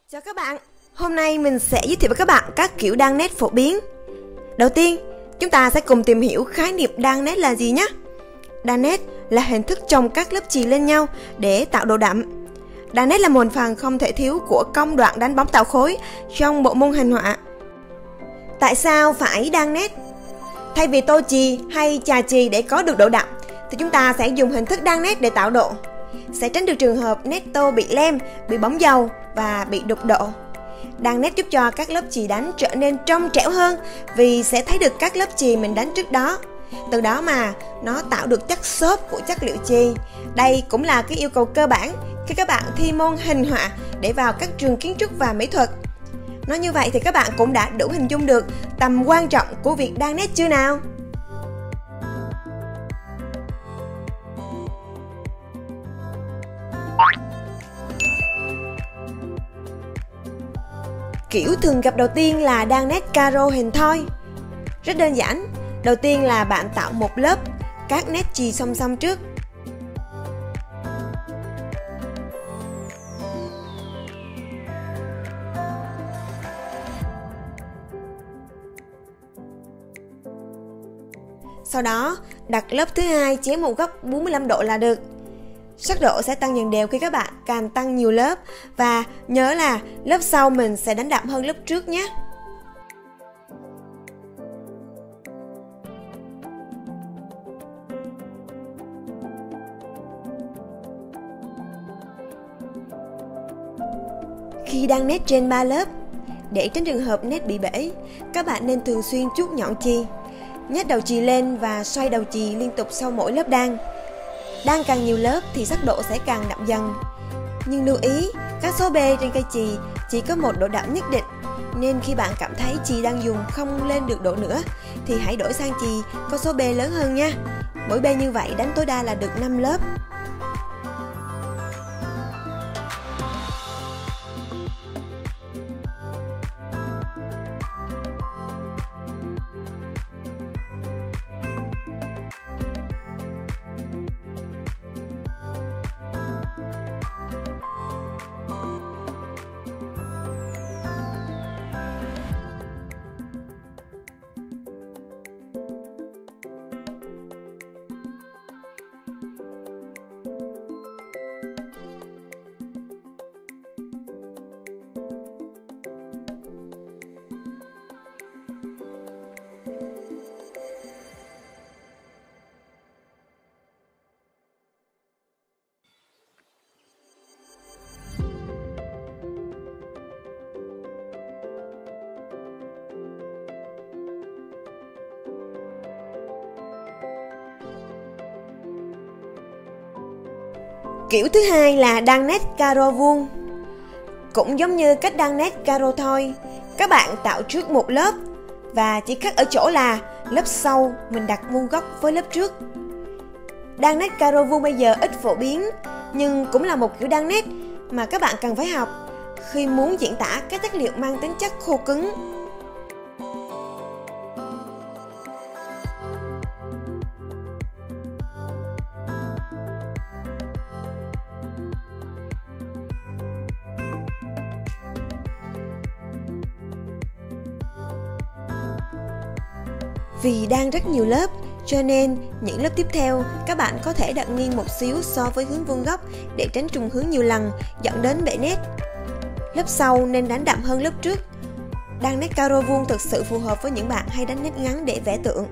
Chào các bạn, hôm nay mình sẽ giới thiệu với các bạn các kiểu đan nét phổ biến. Đầu tiên, chúng ta sẽ cùng tìm hiểu khái niệm đan nét là gì nhé. Đan nét là hình thức chồng các lớp chì lên nhau để tạo độ đậm. Đan nét là một phần không thể thiếu của công đoạn đánh bóng tạo khối trong bộ môn hình họa. Tại sao phải đan nét? Thay vì tô chì hay chà chì để có được độ đậm, thì chúng ta sẽ dùng hình thức đan nét để tạo độ. Sẽ tránh được trường hợp nét tô bị lem, bị bóng dầu và bị đục độ. Đan nét giúp cho các lớp chì đánh trở nên trong trẻo hơn vì sẽ thấy được các lớp chì mình đánh trước đó. Từ đó mà nó tạo được chất xốp của chất liệu chì. Đây cũng là cái yêu cầu cơ bản khi các bạn thi môn hình họa để vào các trường kiến trúc và mỹ thuật. Nói như vậy thì các bạn cũng đã đủ hình dung được tầm quan trọng của việc đan nét chưa nào? Kiểu thường gặp đầu tiên là đan nét caro hình thoi. Rất đơn giản, đầu tiên là bạn tạo một lớp các nét chì song song trước. Sau đó, đặt lớp thứ hai chéo một góc 45 độ là được. Sắc độ sẽ tăng dần đều khi các bạn càng tăng nhiều lớp, và nhớ là lớp sau mình sẽ đánh đậm hơn lớp trước nhé. Khi đan nét trên 3 lớp, để tránh trường hợp nét bị bể, các bạn nên thường xuyên chuốt nhọn chì, nhét đầu chì lên và xoay đầu chì liên tục sau mỗi lớp đan. Đan càng nhiều lớp thì sắc độ sẽ càng đậm dần. Nhưng lưu ý, các số B trên cây chì chỉ có một độ đậm nhất định, nên khi bạn cảm thấy chì đang dùng không lên được độ nữa thì hãy đổi sang chì có số B lớn hơn nha. Mỗi B như vậy đánh tối đa là được 5 lớp. Kiểu thứ hai là đan nét caro vuông. Cũng giống như cách đan nét caro thôi, các bạn tạo trước một lớp và chỉ khác ở chỗ là lớp sau mình đặt vuông góc với lớp trước. Đan nét caro vuông bây giờ ít phổ biến, nhưng cũng là một kiểu đan nét mà các bạn cần phải học khi muốn diễn tả các chất liệu mang tính chất khô cứng. Vì đan rất nhiều lớp, cho nên những lớp tiếp theo các bạn có thể đặt nghiêng một xíu so với hướng vuông góc để tránh trùng hướng nhiều lần dẫn đến bể nét. Lớp sau nên đánh đậm hơn lớp trước. Đan nét caro vuông thực sự phù hợp với những bạn hay đánh nét ngắn để vẽ tượng.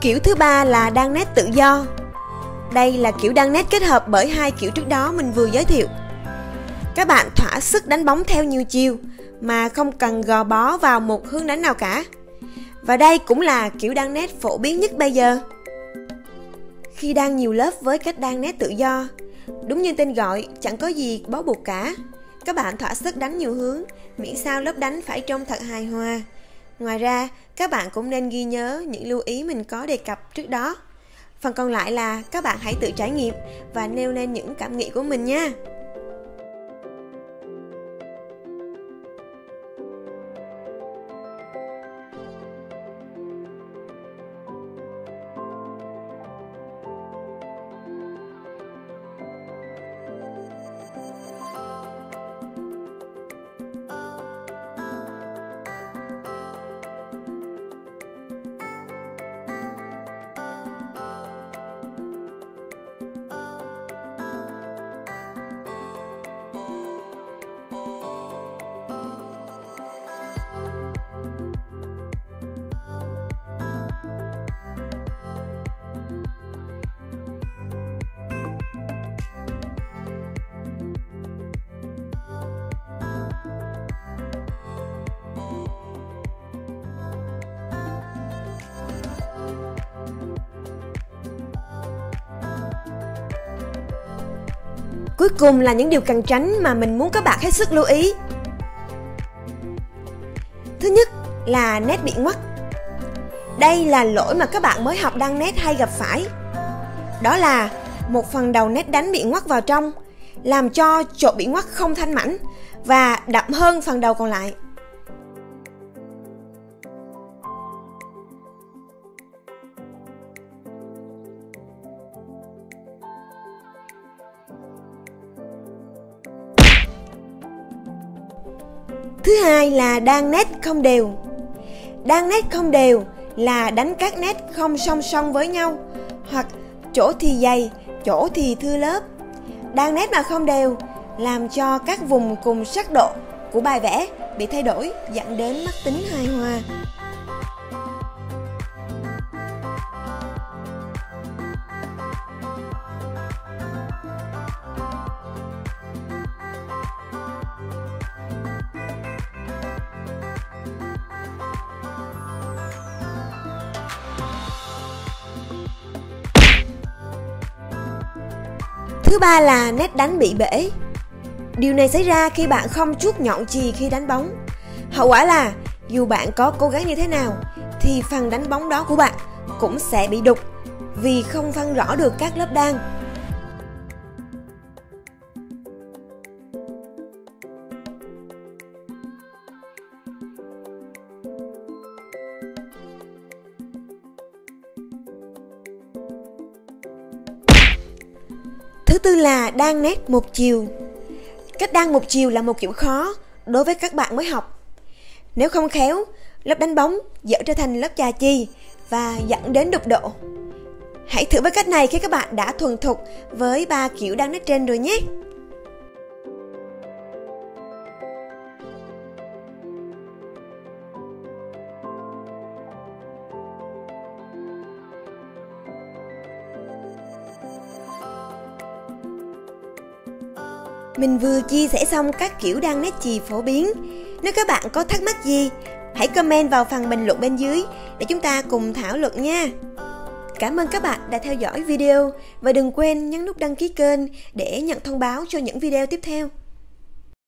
Kiểu thứ ba là đan nét tự do. Đây là kiểu đan nét kết hợp bởi hai kiểu trước đó mình vừa giới thiệu. Các bạn thỏa sức đánh bóng theo nhiều chiều mà không cần gò bó vào một hướng đánh nào cả. Và đây cũng là kiểu đan nét phổ biến nhất bây giờ. Khi đan nhiều lớp với cách đan nét tự do, đúng như tên gọi, chẳng có gì bó buộc cả. Các bạn thỏa sức đánh nhiều hướng, miễn sao lớp đánh phải trông thật hài hòa. Ngoài ra, các bạn cũng nên ghi nhớ những lưu ý mình có đề cập trước đó. Phần còn lại là các bạn hãy tự trải nghiệm và nêu lên những cảm nghĩ của mình nha. Cuối cùng là những điều cần tránh mà mình muốn các bạn hết sức lưu ý. Thứ nhất là nét bị ngoắt. Đây là lỗi mà các bạn mới học đan nét hay gặp phải. Đó là một phần đầu nét đánh bị ngoắt vào trong, làm cho chỗ bị ngoắt không thanh mảnh và đậm hơn phần đầu còn lại. Thứ hai là đan nét không đều. Đan nét không đều là đánh các nét không song song với nhau, hoặc chỗ thì dày, chỗ thì thưa lớp. Đan nét mà không đều làm cho các vùng cùng sắc độ của bài vẽ bị thay đổi, dẫn đến mất tính hài hòa. Thứ ba là nét đánh bị bể. Điều này xảy ra khi bạn không chuốt nhọn chì khi đánh bóng. Hậu quả là dù bạn có cố gắng như thế nào thì phần đánh bóng đó của bạn cũng sẽ bị đục vì không phân rõ được các lớp đan. Thứ tư là đan nét một chiều. Cách đan một chiều là một kiểu khó đối với các bạn mới học. Nếu không khéo, lớp đánh bóng dở trở thành lớp chà chì và dẫn đến đục độ. Hãy thử với cách này khi các bạn đã thuần thục với 3 kiểu đan nét trên rồi nhé. Mình vừa chia sẻ xong các kiểu đan nét chì phổ biến. Nếu các bạn có thắc mắc gì, hãy comment vào phần bình luận bên dưới để chúng ta cùng thảo luận nha. Cảm ơn các bạn đã theo dõi video và đừng quên nhấn nút đăng ký kênh để nhận thông báo cho những video tiếp theo.